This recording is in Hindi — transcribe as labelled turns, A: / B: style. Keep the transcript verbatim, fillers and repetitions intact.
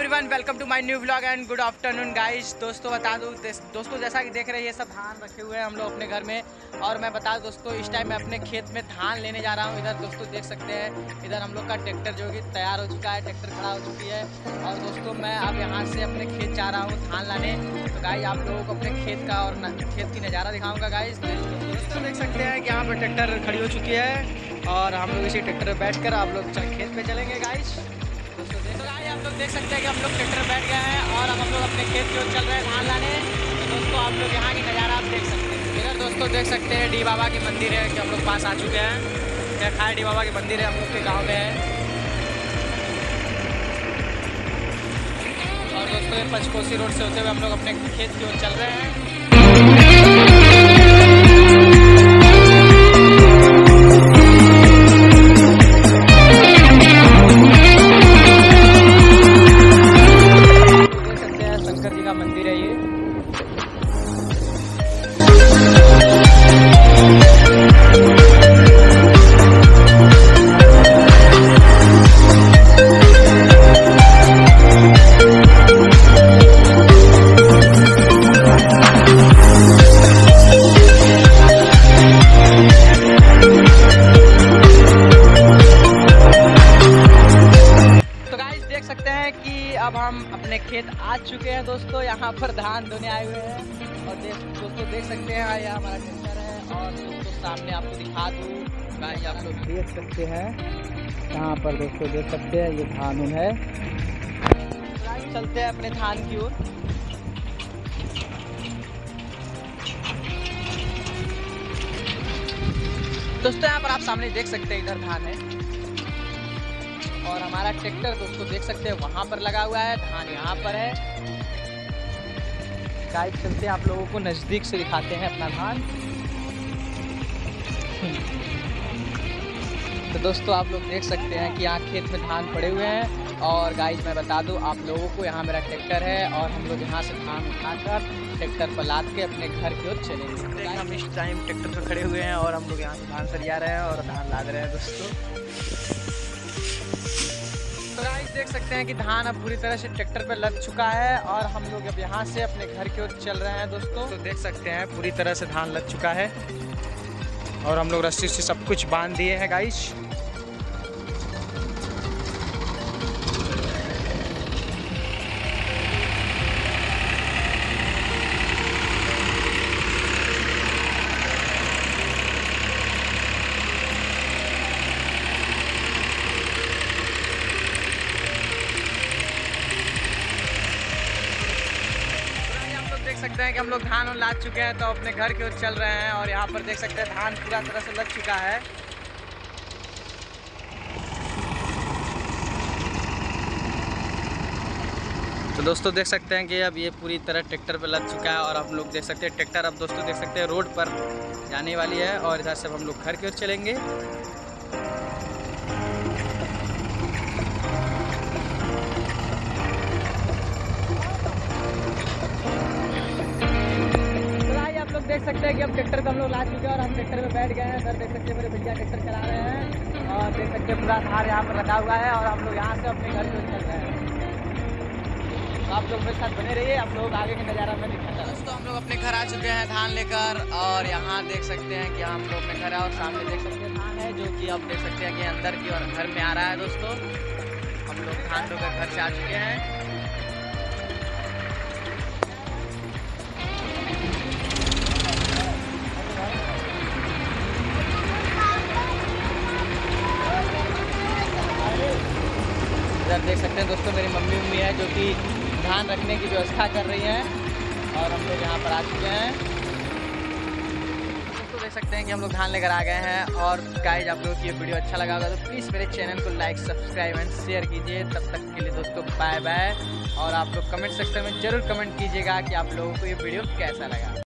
A: Everyone, welcome to my new vlog and good afternoon guys. दोस्तों बता दूं दोस्तों जैसा कि देख रहे हैं ये सब धान रखे हुए हैं हम लोग अपने घर में। और मैं बता दूं दोस्तों इस टाइम मैं अपने खेत में धान लेने जा रहा हूं। इधर दोस्तों देख सकते हैं इधर हम लोग का ट्रैक्टर जो कि तैयार हो चुका है, ट्रैक्टर खड़ा हो चुकी है। और दोस्तों मैं अब यहाँ से अपने खेत जा रहा हूँ धान लाने। तो गाइस आप लोगों को अपने खेत का और खेत की नज़ारा दिखाऊँगा गाइस। दोस्तों देख सकते हैं कि यहाँ पर ट्रैक्टर खड़ी हो चुकी है और हम लोग इसी ट्रैक्टर पर बैठ कर आप लोग खेत में चलेंगे गाइस। दोस्तों देखो गाइस आप लोग देख सकते हैं कि हम लोग ट्रैक्टर बैठ गए हैं और अब हम लोग अपने खेत की ओर चल रहे हैं धान लाने। तो दोस्तों आप लोग यहाँ की नज़ारा आप देख सकते हैं। इधर दोस्तों देख सकते हैं डी बाबा की मंदिर है कि हम लोग पास आ चुके हैं। क्या खाए डी बाबा की मंदिर है हम लोग के गाँव में है। और दोस्तों ये पंचकोसी रोड से होते हुए हम लोग अपने खेत की ओर चल रहे हैं। मंदिर है ये। तो गाइस देख सकते हैं कि अब हम अपने खेत आ चुके हैं दोस्तों। यहाँ पर धान धोने आए हुए हैं और देख दोस्तों देख सकते हैं ये हमारा ट्रैक्टर है। और दोस्तों सामने आपको दिखा दूँ गाइस आप लोग देख सकते हैं यहाँ पर दोस्तों देख सकते हैं ये धान है। चलते हैं अपने धान की ओर। दोस्तों यहाँ पर आप सामने देख सकते हैं इधर धान है और हमारा ट्रैक्टर दोस्तों देख सकते हैं वहाँ पर लगा हुआ है, धान यहाँ पर है। गाइस चलते हैं आप लोगों को नज़दीक से दिखाते हैं अपना धान। तो दोस्तों आप लोग देख सकते हैं कि यहाँ खेत में धान पड़े हुए हैं। और गाइस मैं बता दूं आप लोगों को यहाँ मेरा ट्रैक्टर है और हम लोग यहाँ से धान उठाकर ट्रैक्टर पर लाद के अपने घर की ओर चलेंगे। हम इस टाइम ट्रैक्टर पर खड़े हुए हैं और हम लोग यहाँ से धान सरिया रहे हैं और धान लाद रहे हैं दोस्तों। तो गाइस देख सकते हैं कि धान अब पूरी तरह से ट्रैक्टर पे लग चुका है और हम लोग अब यहाँ से अपने घर की ओर चल रहे हैं दोस्तों। तो देख सकते हैं पूरी तरह से धान लग चुका है और हम लोग रस्सी से सब कुछ बांध दिए हैं गाइस। देख सकते हैं कि हम लोग धान और लाद चुके हैं तो अपने घर की ओर चल रहे हैं। और यहाँ पर देख सकते हैं धान पूरा तरह से लग चुका है। तो दोस्तों देख सकते हैं कि अब ये पूरी तरह ट्रैक्टर पे लग चुका है और हम लोग देख सकते हैं ट्रैक्टर अब दोस्तों देख सकते हैं रोड पर जाने वाली है और इधर से हम लोग घर की ओर चलेंगे। देख सकते हैं कि अब ट्रैक्टर पे हम लोग ला चुके हैं और हम ट्रैक्टर पे बैठ गए हैं। सर देख सकते हैं मेरे भैया ट्रैक्टर चला रहे हैं और देख सकते हैं पूरा धान यहाँ पर रखा हुआ है और हम लोग यहाँ से अपने घर पे चल रहे हैं। तो आप लोग मेरे साथ बने रहिए, आप लोग आगे का नज़ारा मैं दिखाता हूँ। दोस्तों हम लोग अपने घर आ चुके हैं धान लेकर और यहाँ देख सकते हैं कि हम लोग अपने घर है और सामने देख सकते हैं धान है जो कि अब देख सकते हैं कि अंदर की और घर में आ रहा है। दोस्तों हम लोग धान लेकर घर से आ चुके हैं। इधर देख सकते हैं दोस्तों मेरी मम्मी उम्मी है जो कि धान रखने की व्यवस्था कर रही हैं और हम लोग यहाँ पर आ चुके हैं। दोस्तों देख सकते हैं कि हम लोग धान लेकर आ गए हैं। और गाइस आप लोगों को ये वीडियो अच्छा लगा होगा तो प्लीज़ मेरे चैनल को लाइक सब्सक्राइब एंड शेयर कीजिए। तब तक के लिए दोस्तों बाय बाय। और आप लोग कमेंट सेक्शन में ज़रूर कमेंट कीजिएगा कि आप लोगों को ये वीडियो कैसा लगा।